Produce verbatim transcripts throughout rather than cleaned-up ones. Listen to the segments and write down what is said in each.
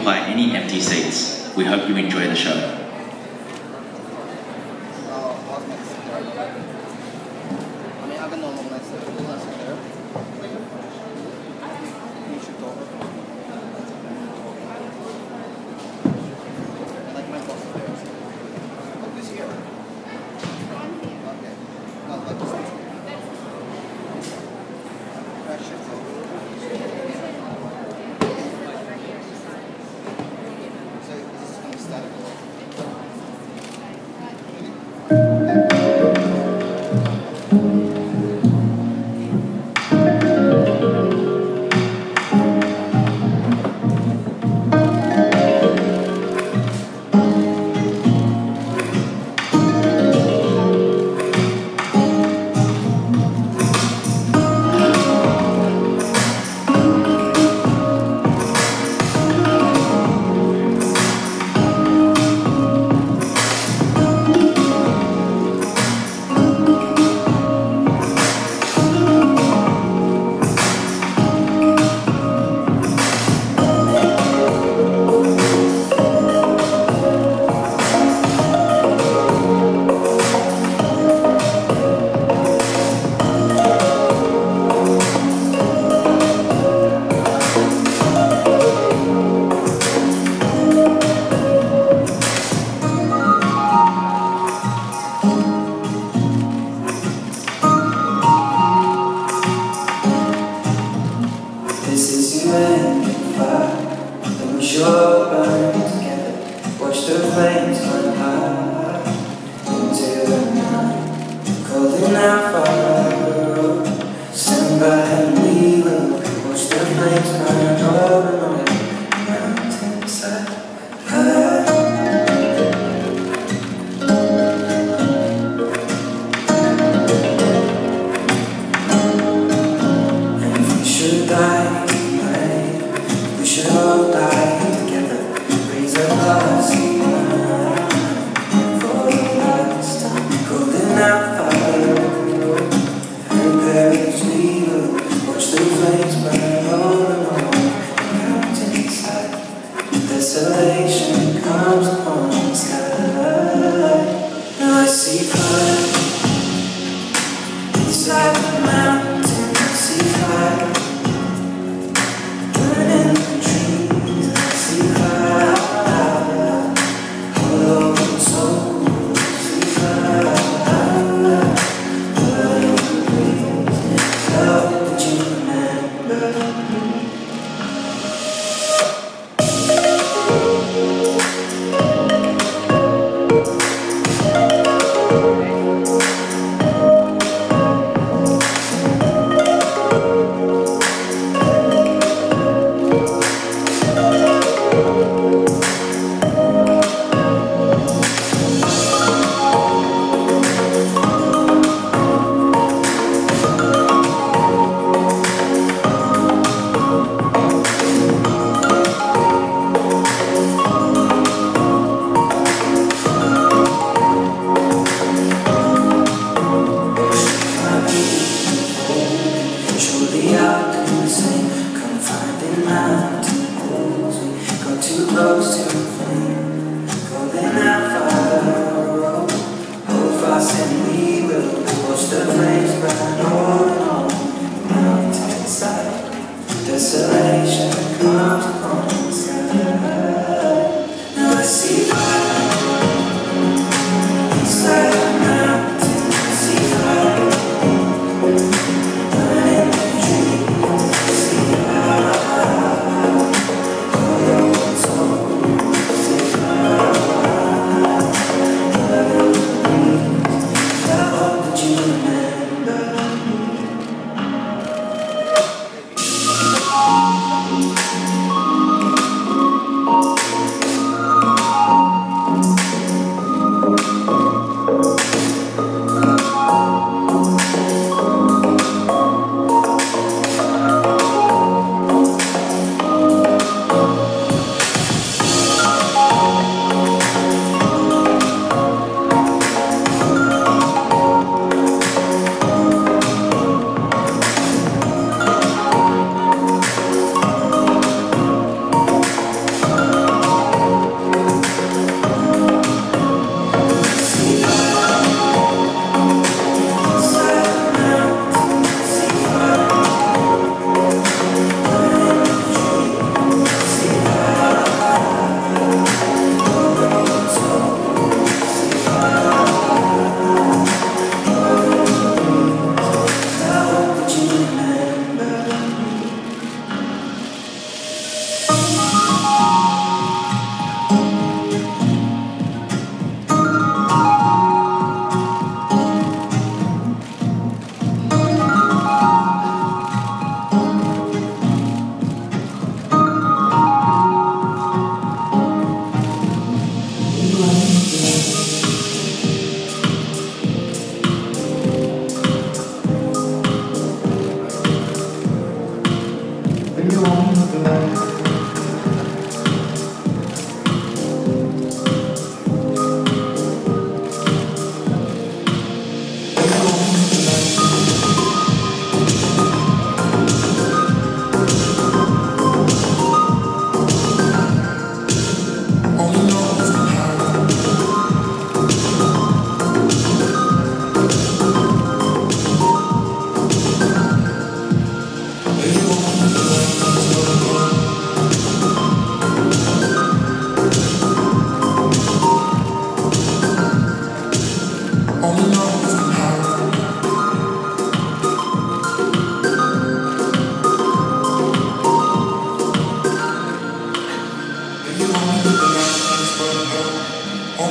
occupy any empty seats. We hope you enjoy the show.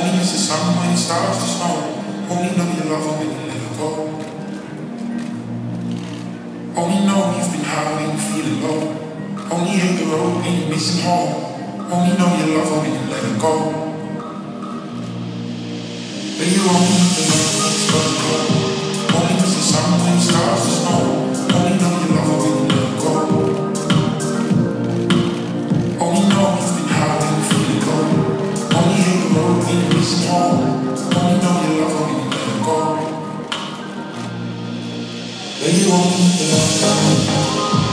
Only miss the sun when it starts to snow. Only know you love her when you let her go. Only know you've been high when you're feeling low. Only hate the road when you're missing home. Only know you love her when you let her go. But you only know the love when it's first go. Only miss the sun when it starts to snow. Only know you love her when you let her go. Only know you've been high when you're feeling low. Only hate the road when you're missing home. Only know you love her when you let her go. But you only know the love.